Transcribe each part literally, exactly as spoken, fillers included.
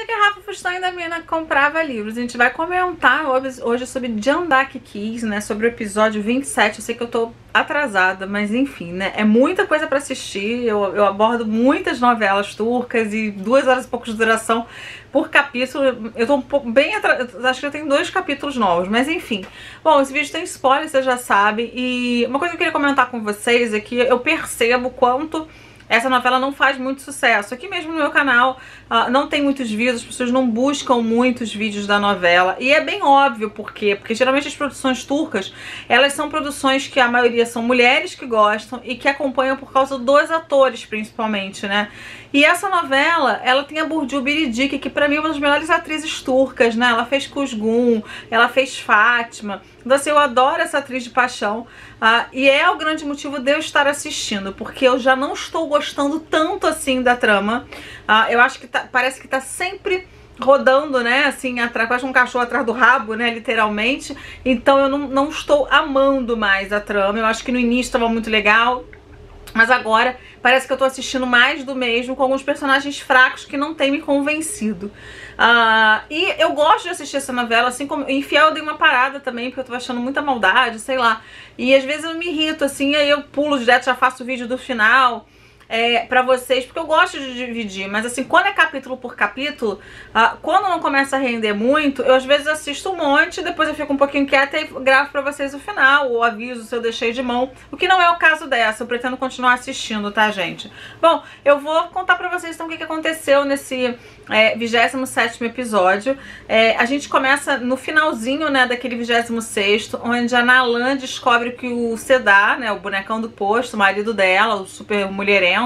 que a Rafa Fustan da mina comprava livros. A gente vai comentar hoje sobre Jandak Kiss, né? Sobre o episódio vinte e sete. Eu sei que eu tô atrasada, mas enfim, né? É muita coisa pra assistir. Eu, eu abordo muitas novelas turcas e duas horas e pouco de duração por capítulo. Eu tô um pouco bem atrasada. Acho que eu tenho dois capítulos novos, mas enfim. Bom, esse vídeo tem spoiler, vocês já sabem. E uma coisa que eu queria comentar com vocês é que eu percebo quanto essa novela não faz muito sucesso. Aqui mesmo no meu canal uh, não tem muitos vídeos, as pessoas não buscam muitos vídeos da novela. E é bem óbvio por quê. Porque geralmente as produções turcas, elas são produções que a maioria são mulheres que gostam e que acompanham por causa dos atores, principalmente, né? E essa novela, ela tem a Burcu Biricik, que pra mim é uma das melhores atrizes turcas, né? Ela fez Kuzgun, ela fez Fátima. Então assim, eu adoro essa atriz de paixão. Uh, e é o grande motivo de eu estar assistindo, porque eu já não estou gostando tanto assim da trama. Uh, eu acho que tá, parece que tá sempre rodando, né, assim, atrás, quase um cachorro atrás do rabo, né, literalmente. Então eu não, não estou amando mais a trama. Eu acho que no início estava muito legal, mas agora parece que eu tô assistindo mais do mesmo, com alguns personagens fracos que não tem me convencido. Uh, e eu gosto de assistir essa novela, assim como Infiel eu dei uma parada também, porque eu tô achando muita maldade, sei lá. E às vezes eu me irrito, assim, aí eu pulo direto, já faço o vídeo do final é, pra vocês, porque eu gosto de dividir. Mas assim, quando é capítulo por capítulo, uh, quando não começa a render muito, eu às vezes assisto um monte, depois eu fico um pouquinho quieta e gravo pra vocês o final, ou aviso se eu deixei de mão, o que não é o caso dessa. Eu pretendo continuar assistindo, tá, gente? Bom, eu vou contar pra vocês então o que, que aconteceu nesse é, vigésimo sétimo episódio. É, a gente começa no finalzinho, né, daquele vigésimo sexto, onde a Nalan descobre que o Sedar, né, o bonecão do posto, o marido dela, o super mulherengo,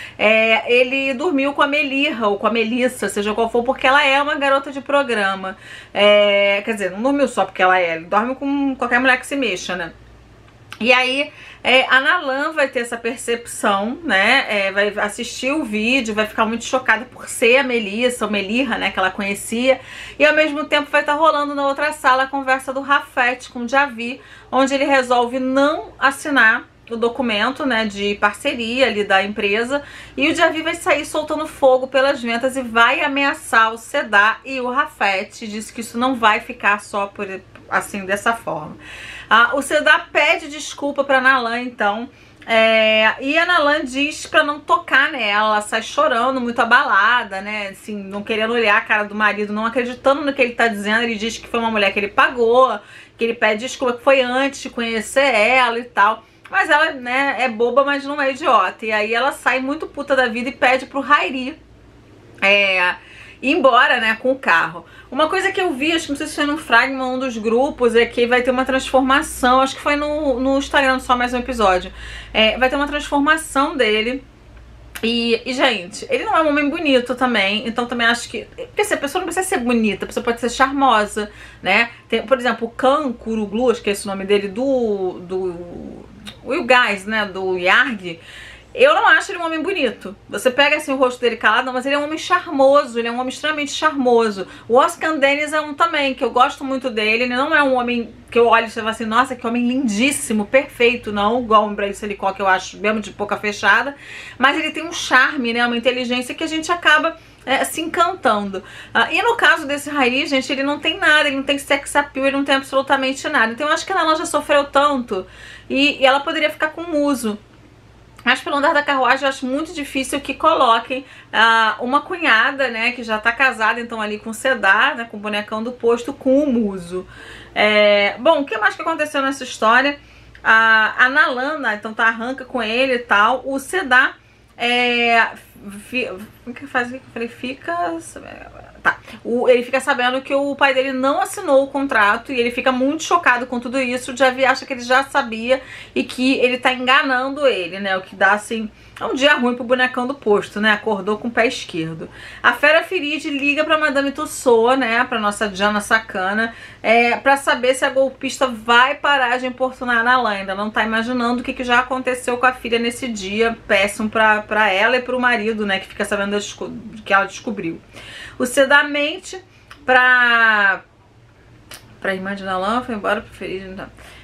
É, ele dormiu com a Melirra, ou com a Melissa, seja qual for, porque ela é uma garota de programa. É, quer dizer, não dormiu só porque ela é, ele dorme com qualquer mulher que se mexa, né? E aí, é, a Nalan vai ter essa percepção, né? É, vai assistir o vídeo, vai ficar muito chocada por ser a Melissa, ou Melirra, né? Que ela conhecia. E ao mesmo tempo vai estar rolando na outra sala a conversa do Rafet com o Javi, onde ele resolve não assinar o documento, né, de parceria ali da empresa, e o Javi vai sair soltando fogo pelas ventas e vai ameaçar o Sedar e o Rafet. Diz que isso não vai ficar só por assim, dessa forma. Ah, o Sedar pede desculpa pra Nalan, então, é, e a Nalan diz pra não tocar nela. Ela sai chorando, muito abalada, né, assim, não querendo olhar a cara do marido, não acreditando no que ele tá dizendo. Ele diz que foi uma mulher que ele pagou, que ele pede desculpa, que foi antes de conhecer ela e tal. Mas ela, né, é boba, mas não é idiota. E aí ela sai muito puta da vida e pede pro Rairi é, ir embora, né, com o carro. Uma coisa que eu vi, acho que não sei se foi no Fragma, um dos grupos, é que vai ter uma transformação. Acho que foi no, no Instagram só mais um episódio. É, vai ter uma transformação dele. E, e, gente, ele não é um homem bonito também, então também acho que... Porque assim, a pessoa não precisa ser bonita, a pessoa pode ser charmosa, né? Tem, por exemplo, o Kan Kuruglu, acho que é esse o nome dele, do... do Will Guys, né, do Yarg. Eu não acho ele um homem bonito. Você pega assim o rosto dele calado, mas ele é um homem charmoso, ele é um homem extremamente charmoso. O Oscar Dennis é um também, que eu gosto muito dele. Ele não é um homem que eu olho e falo assim, nossa, que homem lindíssimo, perfeito, não, igual o Bryce Licó, que eu acho mesmo de boca fechada. Mas ele tem um charme, né, uma inteligência que a gente acaba É, se encantando. Ah, e no caso desse Rairi, gente, ele não tem nada, ele não tem sex appeal, ele não tem absolutamente nada. Então eu acho que a Nalan já sofreu tanto e, e ela poderia ficar com o Muso. Mas pelo andar da carruagem eu acho muito difícil que coloquem ah, uma cunhada, né, que já tá casada então ali com o Sedar, né, com o bonecão do posto, com o Muso. É, bom, o que mais que aconteceu nessa história? A, a Nalan, né, então tá, arranca com ele e tal. O Sedar é... O que faz? Eu falei, fica... Tá. O, ele fica sabendo que o pai dele não assinou o contrato e ele fica muito chocado com tudo isso. O Javi acha que ele já sabia e que ele tá enganando ele, né? O que dá, assim, um dia ruim pro bonecão do posto, né? Acordou com o pé esquerdo. A Fera Firid liga pra Madame Tussauds, né? Pra nossa Diana Sacana, é, pra saber se a golpista vai parar de importunar a Nalan. Ainda não tá imaginando o que, que já aconteceu com a filha nesse dia péssimo pra, pra ela e pro marido, né? Que fica sabendo que ela descobriu. O Sedar mente pra, pra irmã de Nalan, foi embora pro Firid, então.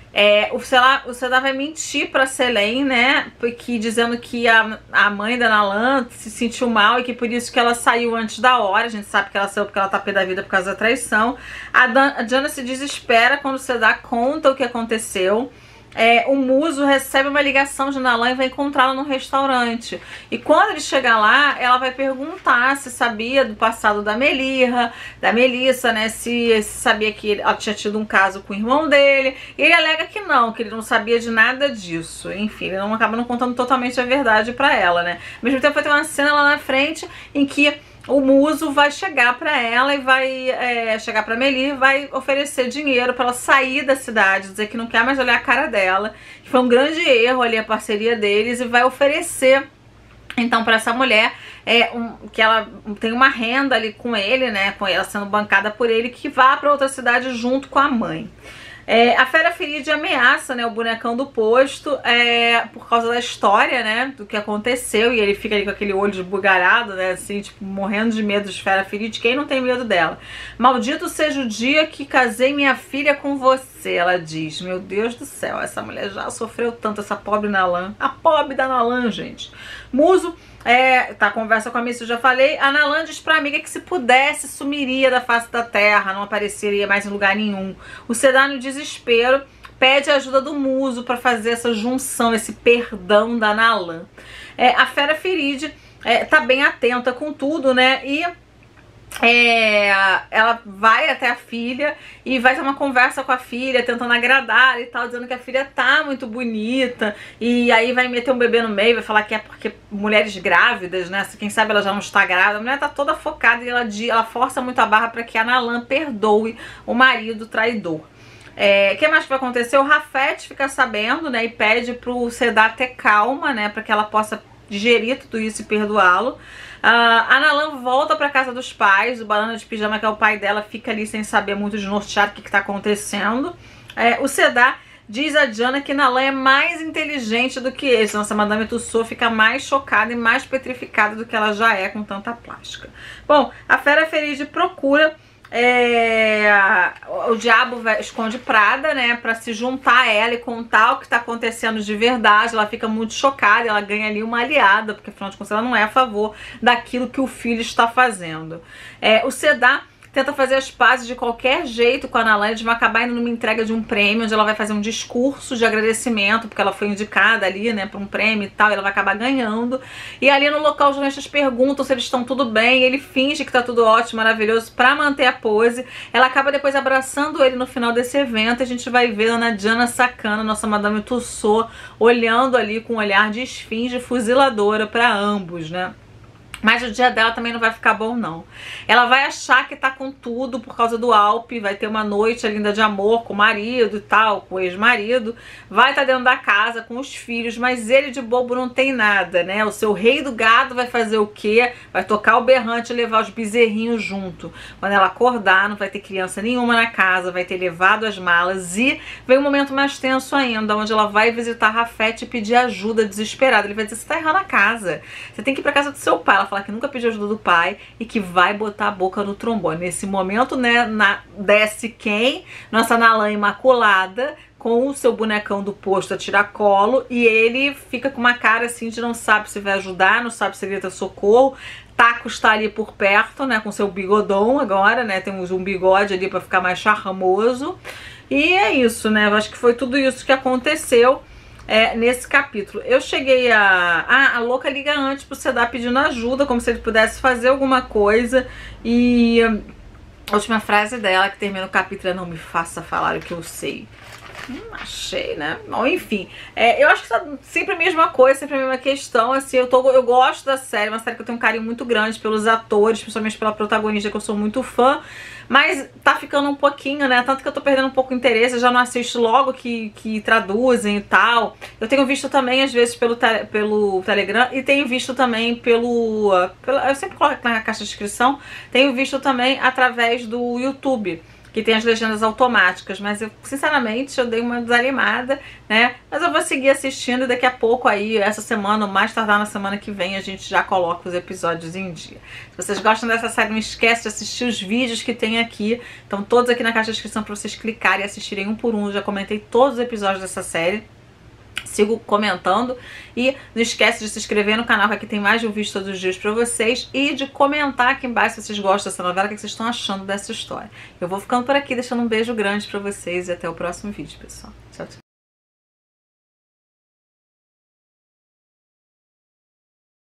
É, o Sedá, o Sedá vai mentir pra Selene, né? Porque dizendo que a, a mãe da Nalan se sentiu mal e que por isso que ela saiu antes da hora. A gente sabe que ela saiu porque ela tá pé da vida por causa da traição. A, Dan, a Jana se desespera quando o Sedá conta o que aconteceu. É, o Muso recebe uma ligação de Nalan e vai encontrá-la num restaurante. E quando ele chegar lá, ela vai perguntar se sabia do passado da Melirra, da Melissa, né? Se, se sabia que ele, ela tinha tido um caso com o irmão dele. E ele alega que não, que ele não sabia de nada disso. Enfim, ele não acaba não contando totalmente a verdade pra ela, né? Ao mesmo tempo vai ter uma cena lá na frente em que o Muso vai chegar pra ela e vai é, chegar pra Melir e vai oferecer dinheiro pra ela sair da cidade, dizer que não quer mais olhar a cara dela, que foi um grande erro ali a parceria deles, e vai oferecer então pra essa mulher é, um, que ela tem uma renda ali com ele, né, com ela sendo bancada por ele, que vá pra outra cidade junto com a mãe. É, a Fera Ferida ameaça, né, o bonecão do posto é, por causa da história, né, do que aconteceu, e ele fica ali com aquele olho esbugalhado, né, assim, tipo, morrendo de medo de Fera Ferida. Quem não tem medo dela? Maldito seja o dia que casei minha filha com você, ela diz. Meu Deus do céu, essa mulher já sofreu tanto, essa pobre Nalan. A pobre da Nalan, gente. Muso É, tá, conversa com a Missy, eu já falei. A Nalan diz pra amiga que se pudesse sumiria da face da terra, não apareceria mais em lugar nenhum. O Sedá, no desespero, pede a ajuda do Muso pra fazer essa junção, esse perdão da Nalan. É, a Fera Feride é, tá bem atenta com tudo, né? E É, ela vai até a filha e vai ter uma conversa com a filha, tentando agradar e tal, dizendo que a filha tá muito bonita, e aí vai meter um bebê no meio, vai falar que é porque mulheres grávidas, né, quem sabe ela já não está grávida. A mulher tá toda focada e ela, ela força muito a barra para que a Nalan perdoe o marido traidor. É, o que mais que vai acontecer? O Rafet fica sabendo, né, e pede pro Sedá ter calma, né, para que ela possa digerir tudo isso e perdoá-lo. Uh, a Nalan volta pra casa dos pais. O Banana de Pijama, que é o pai dela, fica ali sem saber muito desnorteado o que, que tá acontecendo. É, o Sedá diz a Jana que Nalan é mais inteligente do que ele. Nossa Madame Tussauds fica mais chocada e mais petrificada do que ela já é com tanta plástica. Bom, a Fera Feride procura É, o diabo vai, esconde Prada, né, pra se juntar a ela e contar o que tá acontecendo de verdade. Ela fica muito chocada, ela ganha ali uma aliada, porque afinal de contas ela não é a favor daquilo que o filho está fazendo. É, o Sedá tenta fazer as pazes de qualquer jeito com a Nalan. Eles vão acabar indo numa entrega de um prêmio, onde ela vai fazer um discurso de agradecimento, porque ela foi indicada ali, né, pra um prêmio e tal, e ela vai acabar ganhando. E ali no local os jornalistas perguntam se eles estão tudo bem, e ele finge que tá tudo ótimo, maravilhoso, pra manter a pose. Ela acaba depois abraçando ele no final desse evento, e a gente vai ver a Ana Jana sacana, nossa Madame Tussauds, olhando ali com um olhar de esfinge fuziladora pra ambos, né. Mas o dia dela também não vai ficar bom, não. Ela vai achar que tá com tudo por causa do Alpe, vai ter uma noite linda de amor com o marido e tal, com o ex-marido. Vai estar dentro da casa com os filhos, mas ele de bobo não tem nada, né? O seu rei do gado vai fazer o quê? Vai tocar o berrante e levar os bezerrinhos junto. Quando ela acordar, não vai ter criança nenhuma na casa, vai ter levado as malas, e vem um momento mais tenso ainda, onde ela vai visitar Rafet e pedir ajuda desesperada. Ele vai dizer, você tá errando a casa, você tem que ir pra casa do seu pai. Ela falar que nunca pediu ajuda do pai e que vai botar a boca no trombone. Nesse momento, né, na, desce quem? Nossa Nalan Imaculada, com o seu bonecão do posto a tiracolo, e ele fica com uma cara assim de não sabe se vai ajudar, não sabe se grita socorro. Taco está ali por perto, né, com seu bigodão agora, né, temos um bigode ali para ficar mais charmoso. E é isso, né, eu acho que foi tudo isso que aconteceu É, nesse capítulo. Eu cheguei a... Ah, a louca liga antes pro Sedá pedindo ajuda, como se ele pudesse fazer alguma coisa. E a última frase dela, que termina o capítulo, é: não me faça falar o que eu sei. Hum, achei, né? Bom, enfim. É, eu acho que tá sempre a mesma coisa, sempre a mesma questão. Assim, eu, tô, eu gosto da série, uma série que eu tenho um carinho muito grande pelos atores, principalmente pela protagonista, que eu sou muito fã. Mas tá ficando um pouquinho, né? Tanto que eu tô perdendo um pouco o interesse, eu já não assisto logo que, que traduzem e tal. Eu tenho visto também, às vezes, pelo, te, pelo Telegram, e tenho visto também pelo, pelo... Eu sempre coloco na caixa de descrição. Tenho visto também através do YouTube, que tem as legendas automáticas, mas eu, sinceramente, eu dei uma desanimada, né? Mas eu vou seguir assistindo e daqui a pouco aí, essa semana, ou mais tardar na semana que vem, a gente já coloca os episódios em dia. Se vocês gostam dessa série, não esquece de assistir os vídeos que tem aqui. Estão todos aqui na caixa de descrição para vocês clicarem e assistirem um por um. Eu já comentei todos os episódios dessa série. Sigo comentando e não esquece de se inscrever no canal, que aqui tem mais de um vídeo todos os dias pra vocês, e de comentar aqui embaixo se vocês gostam dessa novela, o que vocês estão achando dessa história. Eu vou ficando por aqui, deixando um beijo grande pra vocês e até o próximo vídeo, pessoal. Tchau, tchau.